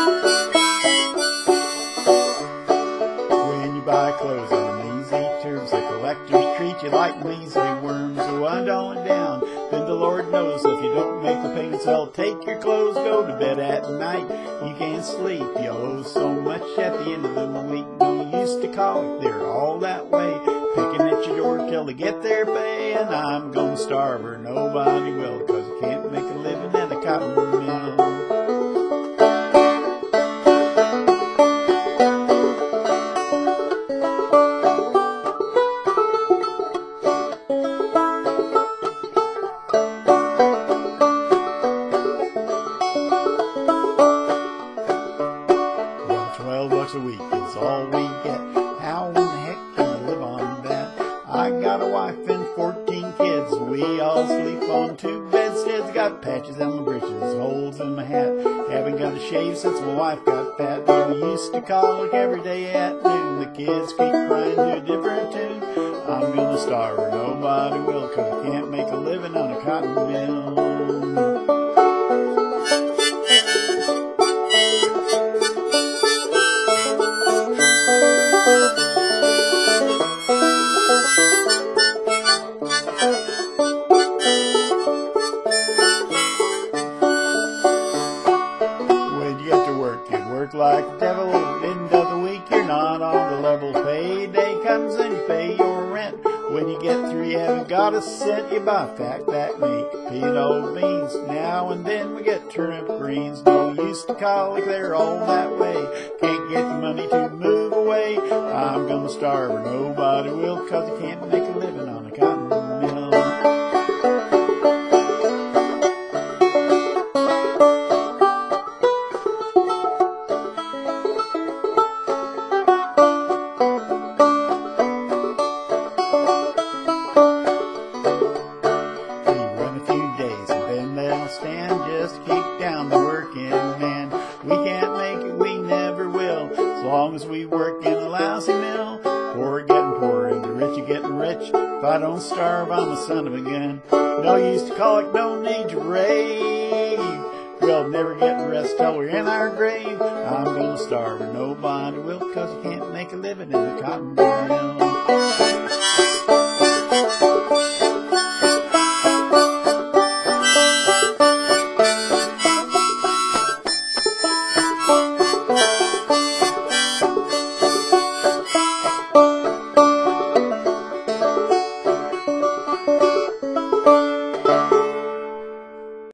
When you buy clothes on easy terms, the collectors treat you like measly worms. So $1 down, then the Lord knows if you don't make the payments, they'll take your clothes, go to bed at night. You can't sleep, you owe so much at the end of the week. No use to Colic, they're all that way, picking at your door till they get their pay. And I'm gonna starve or nobody will, 'cause you can't make a living at a cotton mill. $12 a week is all we get. How in the heck can I live on that? I got a wife and 14 kids. We all sleep on 2 bedsteads. Got patches on my britches, holes in my hat. Haven't got a shave since my wife got fat. We used to Colic every day at noon. The kids keep crying to a different tune. I'm gonna starve or nobody will, 'cause I can't make a living on a cotton mill. Work like the devil, end of the week, you're not on the level. Payday comes and you pay your rent. When you get through, you haven't got a cent. You buy fat back meat, peanut beans. Now and then we get turnip greens. No use to Colic, they're all that way. Can't get the money to move away. I'm gonna starve or nobody will, 'cause you can't make a living on a cotton mill. Stand, just keep down the working man. We can't make it, we never will, as long as we work in a lousy mill. Poor getting poorer and the rich are getting rich. If I don't starve, I'm a son of a gun. No use to Colic, no need to rave. We'll never get rest till we're in our grave. I'm gonna starve or nobody will, 'cause you can't make a living in the cotton mill.